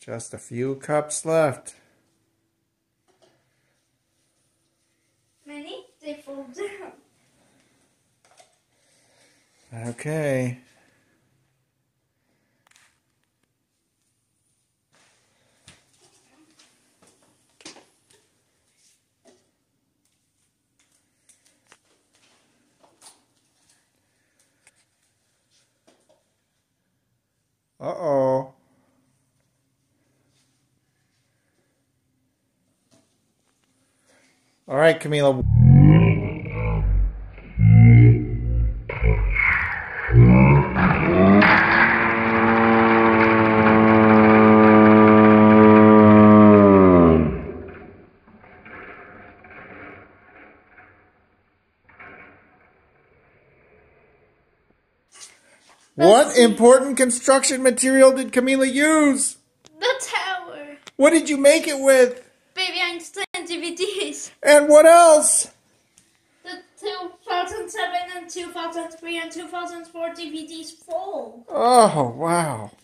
Just a few cups left. Many? They fall down. Okay. Uh-oh. All right, Camila. What important construction material did Camila use? The tower. What did you make it with? Baby Einstein DVDs. And what else? The 2007 and 2003 and 2004 DVDs full. Oh, wow.